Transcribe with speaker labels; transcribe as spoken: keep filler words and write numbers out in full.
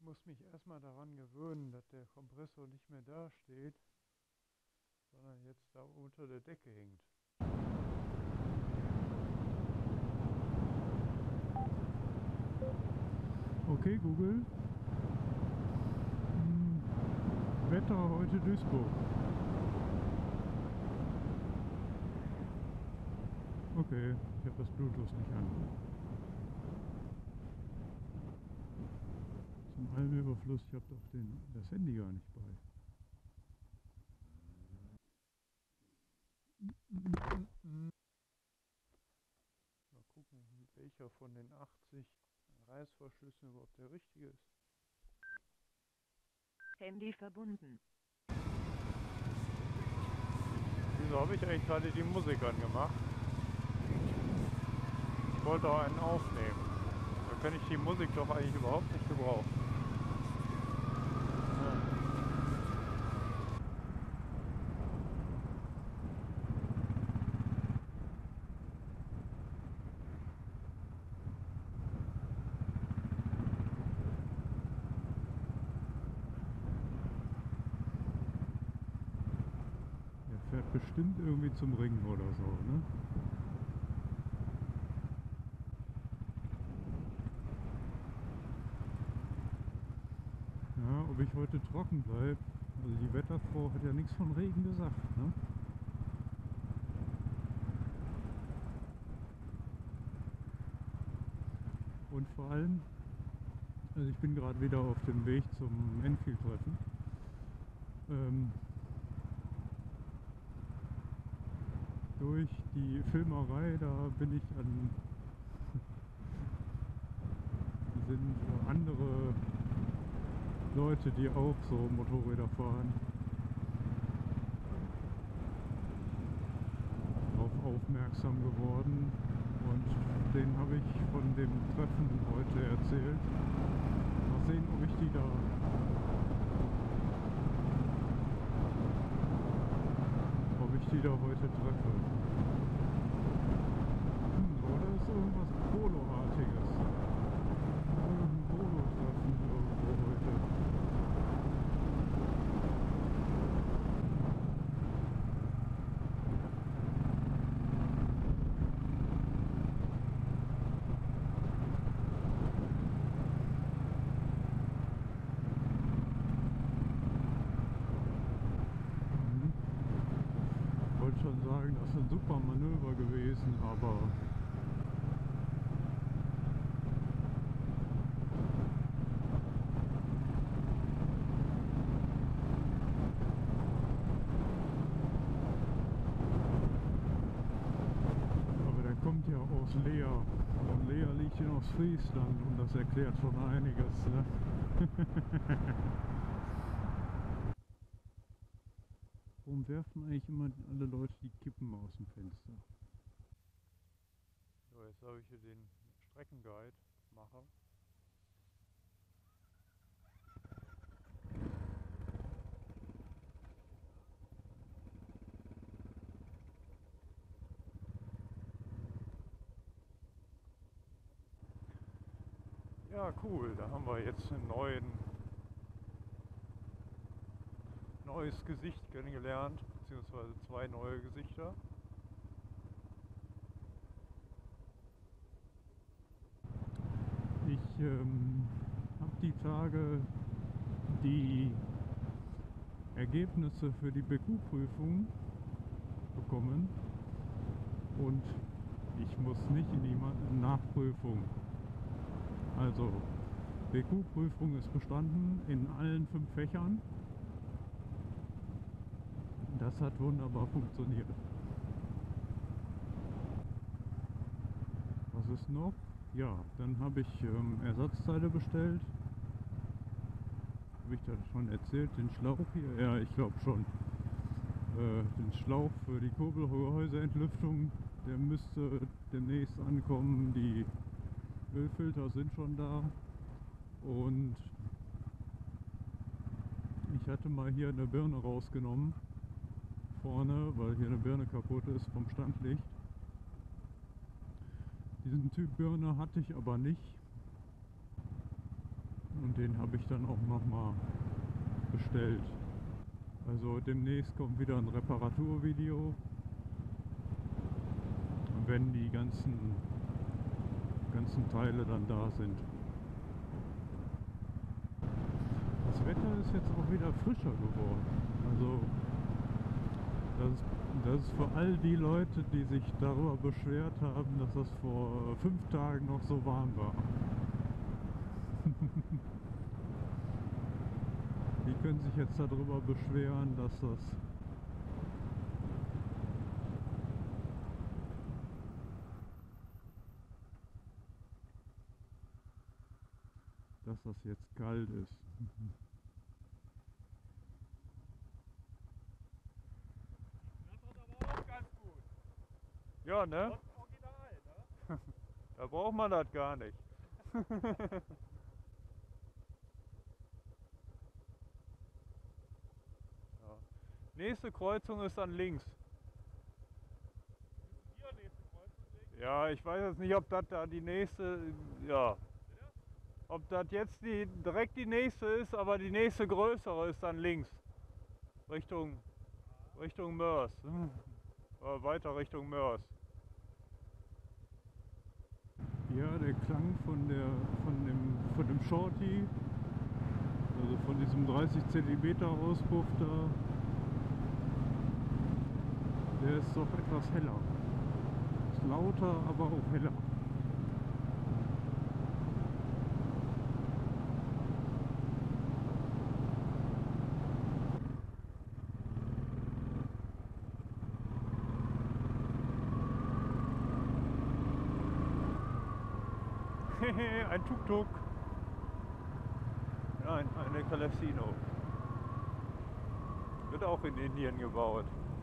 Speaker 1: muss mich erstmal daran gewöhnen, dass der Kompressor nicht mehr da steht, sondern jetzt da unter der Decke hängt. Okay, Google. Hm, Wetter heute Duisburg. Okay, ich habe das Bluetooth nicht an. Zum Almüberfluss, ich habe doch den, das Handy gar nicht bei. Mal gucken, welcher von den achtzig Reißverschlüssen überhaupt der richtige ist.
Speaker 2: Handy verbunden.
Speaker 1: Wieso habe ich eigentlich gerade die Musik angemacht? Ich wollte auch einen aufnehmen. Da kann ich die Musik doch eigentlich überhaupt nicht gebrauchen. Ja. Der fährt bestimmt irgendwie zum Ring oder so, ne? Ja, ob ich heute trocken bleibe. Also die Wetterfrau hat ja nichts von Regen gesagt, ne? Und vor allem, also ich bin gerade wieder auf dem Weg zum Enfield-Treffen. Ähm, durch die Filmerei, da bin ich an sind andere Leute, die auch so Motorräder fahren, darauf aufmerksam geworden und denen habe ich von dem Treffen heute erzählt. Mal sehen, ob ich die da ob ich die da heute treffe. Hm, oder ist irgendwas Polo-artiges? Irgendein Polo-Treffen irgendwo heute. Ich wollte schon sagen, das ist ein super Manöver gewesen, aber aber der kommt ja aus Leer und Leer liegt in Ostfriesland und das erklärt schon einiges, ne? Warum werfen eigentlich immer alle Leute die Kippen aus dem Fenster? So, jetzt habe ich hier den Streckenguide mache. Ja, cool, da haben wir jetzt einen neuen, neues Gesicht kennengelernt, beziehungsweise zwei neue Gesichter. Ich ähm, habe die Tage die Ergebnisse für die B Q-Prüfung bekommen und ich muss nicht in die Nachprüfung. Also B Q-Prüfung ist bestanden in allen fünf Fächern. Das hat wunderbar funktioniert. Was ist noch? Ja, dann habe ich ähm, Ersatzteile bestellt. Habe ich das schon erzählt? Den Schlauch hier? Ja, ich glaube schon. Äh, den Schlauch für die Kurbelgehäuseentlüftung, der müsste demnächst ankommen. Die Ölfilter sind schon da. Und ich hatte mal hier eine Birne rausgenommen. Vorne, weil hier eine Birne kaputt ist vom Standlicht. Diesen Typ Birne hatte ich aber nicht. Und den habe ich dann auch nochmal bestellt. Also demnächst kommt wieder ein Reparaturvideo. Wenn die ganzen, ganzen Teile dann da sind. Das Wetter ist jetzt auch wieder frischer geworden. Also das ist, das ist für all die Leute, die sich darüber beschwert haben, dass das vor fünf Tagen noch so warm war. Die können sich jetzt darüber beschweren, dass das dass das jetzt kalt ist.
Speaker 2: Das wird aber auch ganz gut.
Speaker 1: Ja, ne?
Speaker 2: Und original, ne?
Speaker 1: Da braucht man das gar nicht. Ja. Nächste Kreuzung ist dann links.
Speaker 2: Hier nächste Kreuzung links.
Speaker 1: Ja, ich weiß jetzt nicht, ob das da die nächste, ja, ob das jetzt die, direkt die nächste ist, aber die nächste größere ist dann links. Richtung, Richtung Mörs. Oder weiter Richtung Mörs. Ja, der Klang von der, von dem, von dem Shorty, also von diesem dreißig Zentimeter Auspuff da, der ist doch etwas heller. Ist lauter, aber auch heller. Ein Tuk-Tuk. Nein, eine Calesino. Wird auch in Indien gebaut.